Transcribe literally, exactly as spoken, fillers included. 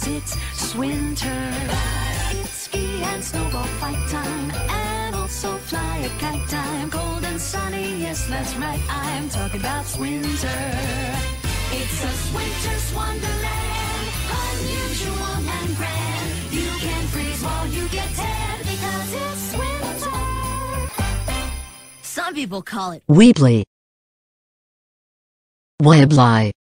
It's winter. It's ski and snowball fight time, and also fly a kite time. Cold and sunny, yes, that's right, I'm talking about winter. It's a winter's wonderland, unusual and grand. You can freeze while you get tan because it's winter. Some people call it Weebly. Weebly.